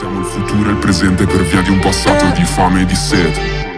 Siamo il futuro e il presente per via di un passato di fame e di sete.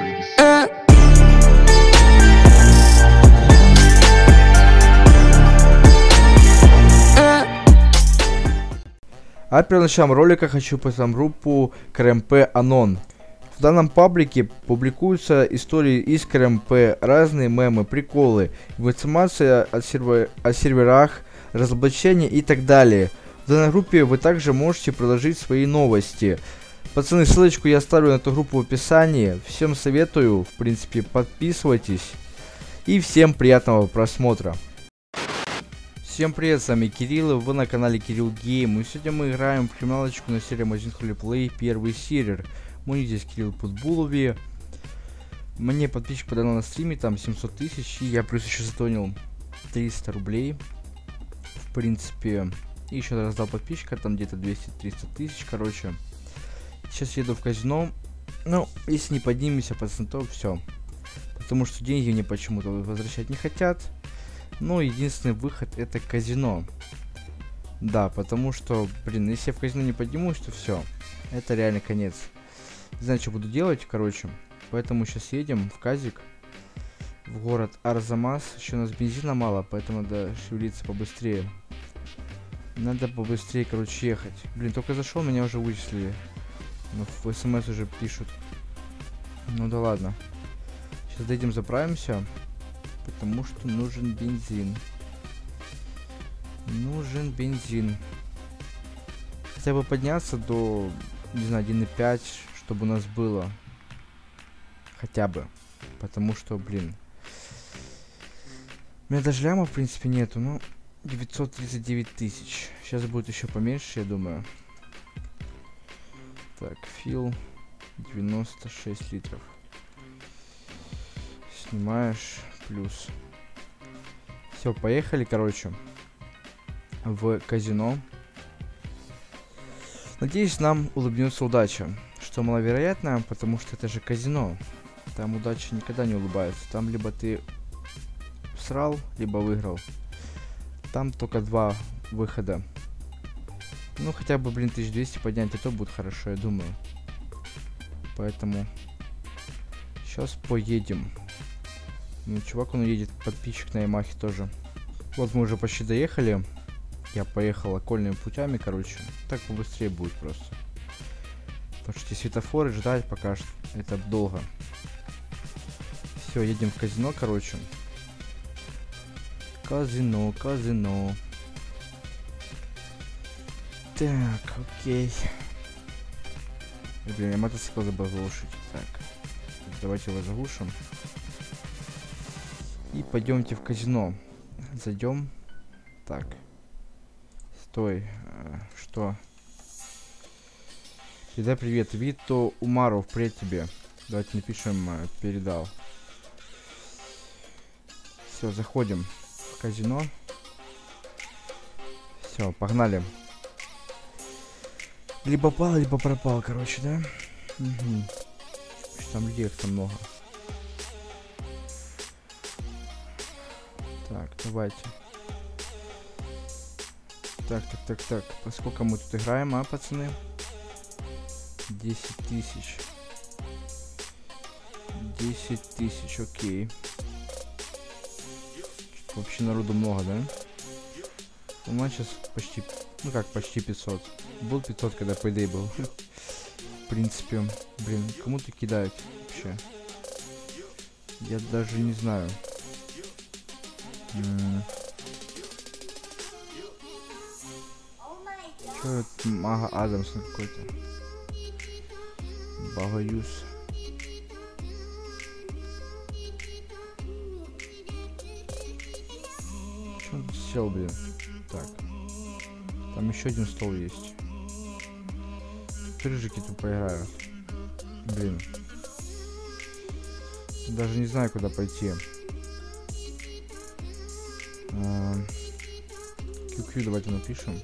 А перед началом ролика хочу поставить группу КРМП Анон. В данном паблике публикуются истории из КРМП, разные мемы, приколы, информация о серверах, разоблачения и так далее. В данной группе вы также можете предложить свои новости. Пацаны, ссылочку я оставлю на эту группу в описании. Всем советую, в принципе, подписывайтесь. И всем приятного просмотра. Всем привет, с вами Кирилл, и вы на канале Кирилл Гейм. И сегодня мы играем в криминалочку на серии Magazine Холиплей, первый сервер. Мой ник здесь Кирилл Путбулови. Мне подписчик подал на стриме, там 700 тысяч, и я плюс еще затонил 300 рублей. В принципе, и еще раздал подписчика, там где-то 200-300 тысяч, короче. Сейчас еду в казино. Ну, если не поднимемся, пацаны, то все. Потому что деньги мне почему-то возвращать не хотят. Ну, единственный выход это казино. Да, потому что, блин, если я в казино не поднимусь, то все. Это реально конец. Не знаю, что буду делать, короче. Поэтому сейчас едем в казик. В город Арзамас. Еще у нас бензина мало, поэтому надо шевелиться побыстрее. Надо побыстрее, короче, ехать. Блин, только зашел, меня уже вычислили. Ну, в СМС уже пишут. Ну да ладно. Сейчас доедем, заправимся. Потому что нужен бензин. Нужен бензин. Хотя бы подняться до, не знаю, 1.5, чтобы у нас было. Хотя бы. Потому что, блин. У меня даже ляма, в принципе, нету. Ну, 939 тысяч. Сейчас будет еще поменьше, я думаю. Так, фил. 96 литров. Снимаешь. Плюс. Все, поехали, короче, в казино. Надеюсь, нам улыбнется удача. Что маловероятно, потому что это же казино. Там удача никогда не улыбается. Там либо ты всрал, либо выиграл. Там только два выхода. Ну, хотя бы, блин, 1200 поднять, и то будет хорошо, я думаю. Поэтому сейчас поедем. Ну, чувак, он едет, подписчик на Ямахе тоже. Вот мы уже почти доехали. Я поехал окольными путями, короче. Так побыстрее будет просто. Потому что эти светофоры ждать пока что это долго. Все, едем в казино, короче. Казино, казино. Так, окей. Блин, я мотоцикл забыл заглушить. Так, давайте его заглушим. И пойдемте в казино. Зайдем. Так. Стой. Что? Передай привет. Вито Умаров, привет тебе. Давайте напишем передал. Все, заходим в казино. Все, погнали. Либо пал, либо пропал, короче, да? Угу. Там людей как-то много. Так, давайте. Так. Поскольку мы тут играем, а, пацаны? 10 тысяч. 10 тысяч, окей. Вообще народу много, да? У нас сейчас почти, ну как почти 500. Был 500, когда Payday был. В принципе, блин, кому-то кидают вообще. Я даже не знаю. Чё это? Мага Адамсон какой-то. Багаюс. Чё он сел, блин? Так. Там еще один стол есть. Рыжики тут поиграют. Блин. Даже не знаю, куда пойти. QQ давайте напишем.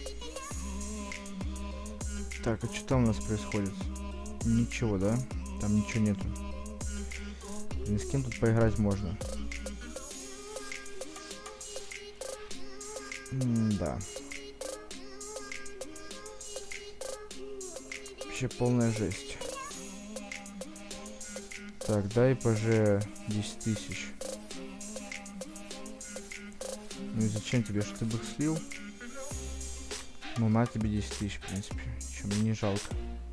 Так, а что там у нас происходит? Ничего, да? Там ничего нету. Ни с кем тут поиграть можно. Да. Вообще полная жесть. Так, дай ПЖ 10 тысяч. Ну и зачем тебе, что ты бы их слил? Ну на тебе 10 тысяч, в принципе. Чё, мне не жалко.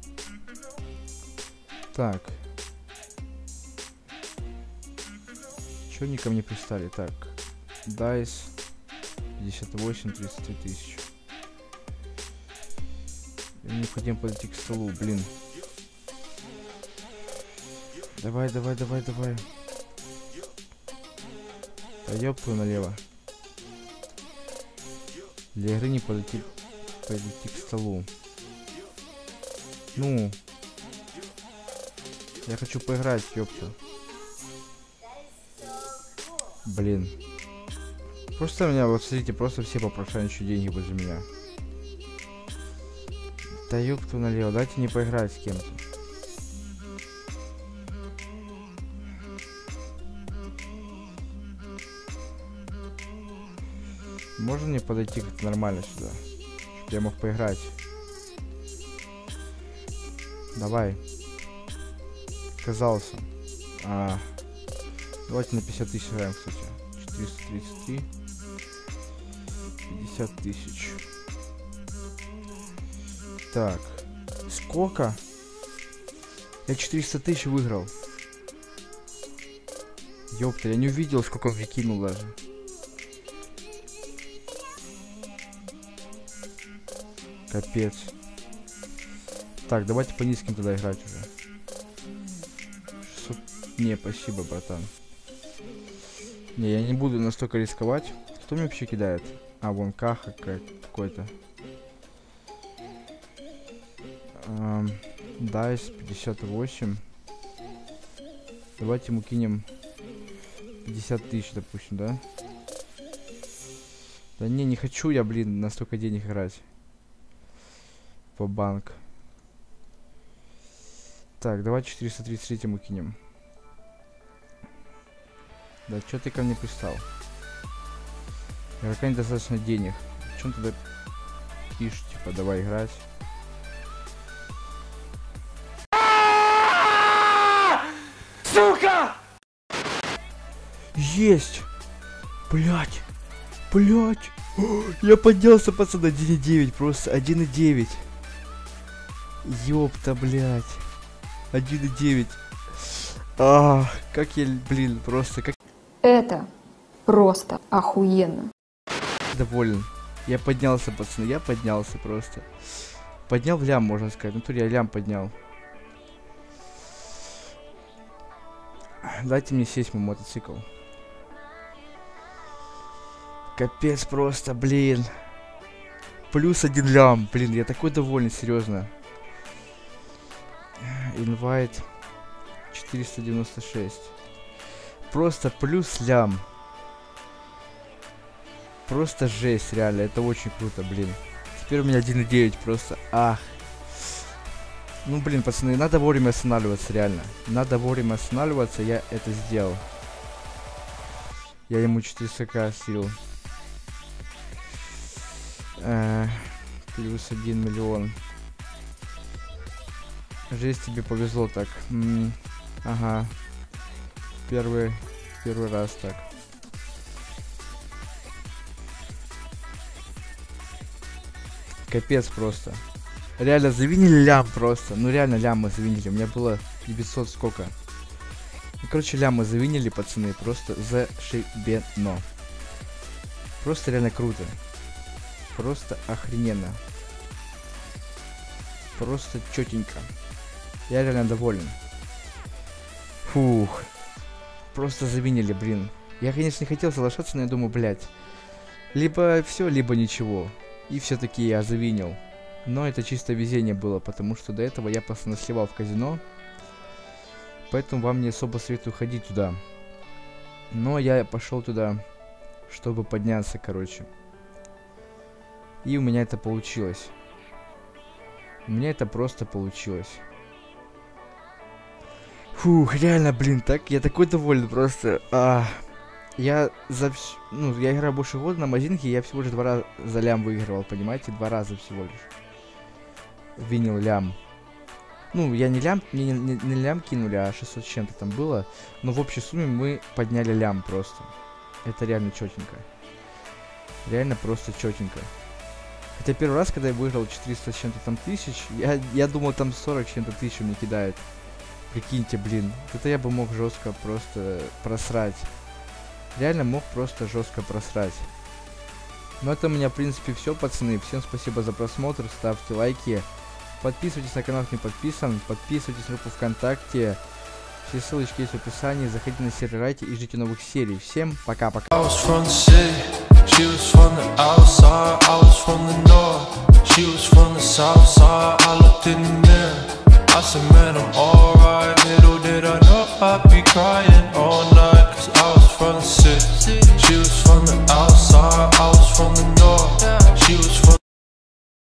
Так. Чё они ко мне пристали? Так. Дайс 58, 33 тысячи. Мне необходимо подойти к столу, блин. Давай, давай, давай, давай. Да ёб твою налево. Для игры не подойти к столу. Ну. Я хочу поиграть, ёпта. Блин. Просто меня, вот смотрите, просто все попрошайничают деньги возле меня. Да ёпту налево, дайте не поиграть с кем-то. Можно мне подойти как-то нормально сюда? Чтоб я мог поиграть. Давай. Казался. Давайте на 50 тысяч играем, кстати. 433. 50 тысяч. Так. Сколько? Я 400 тысяч выиграл. Ёпта, я не увидел, сколько он мне кинул даже. Капец. Так, давайте по низким тогда играть уже. 600... Не, спасибо, братан. Не, я не буду настолько рисковать. Кто мне вообще кидает? А, вон Каха какой-то. Дайс 58. Давайте ему кинем 50 тысяч, допустим, да? Да не хочу я, блин, на столько денег играть. По банк. Так, давай 433 ему кинем. Да чё ты ко мне пристал? Игрока недостаточно денег. Чем тогда пишешь, типа, давай играть? Сука! Есть! Блять! Блять! Я поднялся, пацаны, 1.9, просто 1.9. Ёпта, блять. 1.9. Как я, блин, просто как... Это просто охуенно. Доволен. Я поднялся, пацаны, я поднялся просто. Поднял лям, можно сказать. В натуре я лям поднял. Дайте мне сесть мой мотоцикл. Капец просто, блин. Плюс 1 лям, блин, я такой доволен, серьезно. Инвайт 496. Просто плюс лям. Просто жесть, реально, это очень круто, блин. Теперь у меня 1.9 просто, Ну, блин, пацаны, надо вовремя останавливаться, реально. Надо вовремя останавливаться, я это сделал. Я ему 400к слил. Плюс 1 миллион. Жесть, тебе повезло так. Ага. Первый раз так. Капец просто. Реально завинили лям просто. Ну реально лям мы завинили. У меня было 900 сколько. Ну, короче, лям мы завинили, пацаны. Просто зашибено. Просто реально круто. Просто охрененно. Просто четенько. Я реально доволен. Фух. Просто завинили, блин. Я, конечно, не хотел соглашаться, но я думаю, блядь. Либо все, либо ничего. И все-таки я завинил. Но это чисто везение было, потому что до этого я просто насливал в казино. Поэтому вам не особо советую ходить туда. Но я пошел туда, чтобы подняться, короче. И у меня это получилось. У меня это просто получилось. Фух, реально, блин, так я такой доволен просто. Я я играю больше года на Мазинке, я всего лишь 2 раза за лям выигрывал, понимаете? 2 раза всего лишь. Винил лям. Ну, я не лям кинули, а 600 с чем-то там было. Но в общей сумме мы подняли лям просто. Это реально чётенько. Реально просто чётенько. Хотя первый раз, когда я выиграл 400 с чем-то там тысяч, я думал, там 40 с чем-то тысяч мне кидает. Прикиньте, блин. Это я бы мог жестко просто просрать. Реально мог просто жестко просрать. Ну это у меня, в принципе, все, пацаны. Всем спасибо за просмотр. Ставьте лайки. Подписывайтесь на канал, кто не подписан. Подписывайтесь на группу ВКонтакте. Все ссылочки есть в описании. Заходите на сервер и ждите новых серий. Всем пока-пока. She was from the outside, I was from the north. She was from the south side, I looked in the mirror. I said, man, I'm alright. Little did I know I'd be crying all night, cause I was from the city. She was from the outside, I was from the north.